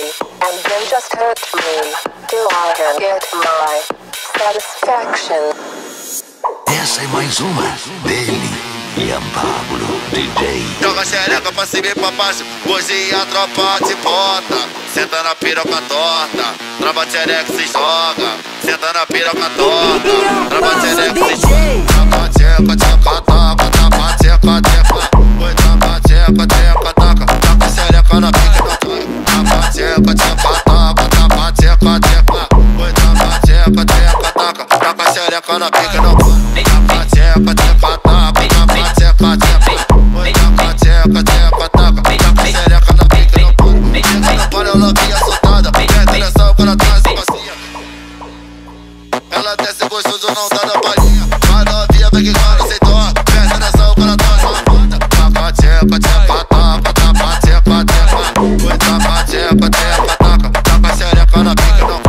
and then just hurt me till I can get my satisfaction. Essa é mais uma dele, Ian Pablo, DJ. Joga xereca pra cima e pra baixo, hoje a tropa te bota. Senta na piroca torta, trava xereca se joga. Senta na piroca torta, trava xereca se joga. Tapa tcheca, tcheca, taca, tapa tcheca, tcheca. Oi, tapa tcheca, tcheca, taca, taca xereca na pica não toca. Tapa tcheca, tcheca, taca, tapa tcheca, tcheca. Oi, tapa tcheca, tcheca, taca, taca xereca na pica não toca. Tapa tcheca, tcheca, taca, tapa tcheca, tcheca. Oi, tapa tcheca, tcheca, taca, taca xereca na pica não toca. Chega na palha, ela vinha soltada, presta atenção quando atrás se passeia. Ela desce gostoso, não tá na palhinha. Vai novinha, vem que agora sem dó. Presta atenção quando atrás ela bota. Taca tcheca, tcheca, taca, tapa tcheca, tcheca. Oi, tapa tcheca, tcheca, taca, taca xereca na pica não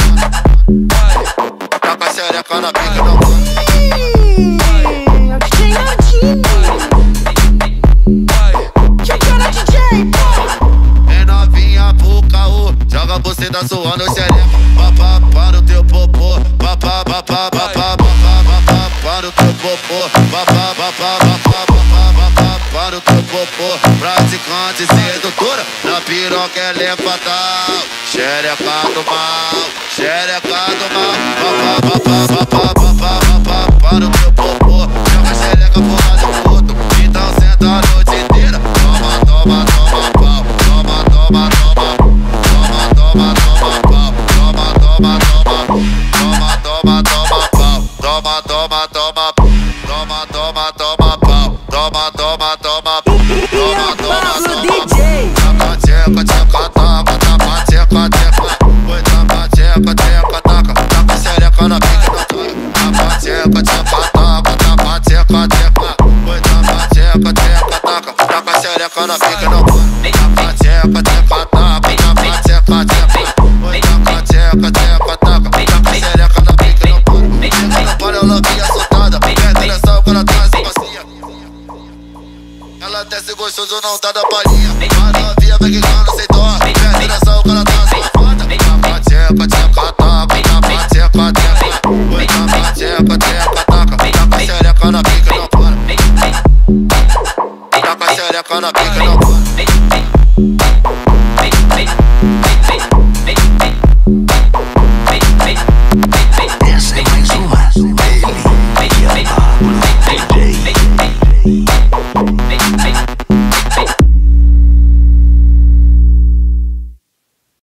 toca. Taca xereca na pica não toca. Joga você da sua no xereca, papá para o teu popô, papá, papá, papá, papá, para o teu popô, papá, papá, papá, papá, para o teu popô. Praticante sedutora, na piroca ela é fatal. Xereca do mal, xereca do mal, papá, papá, papá, papá, papá, para o teu popô. Joga xereca por lado do outro, então senta a noite inteira. Toma, toma, toma pau, toma, toma, toma. Toma, toma pau, toma, toma, toma, toma, toma, toma pau, toma, toma, toma, toma, toma, toma pau, toma, toma, toma, toma, toma, toma. Taca tcheca, tcheca, taca, tapa tcheca, tcheca. Oi, tapa tcheca, tcheca, taca, taca xereca na pica não toca. Tapa tcheca, tcheca, taca, tapa tcheca, tcheca. Oi, tapa tcheca, tcheca, taca, taca xereca na pica não toca. Tapa tcheca, tcheca.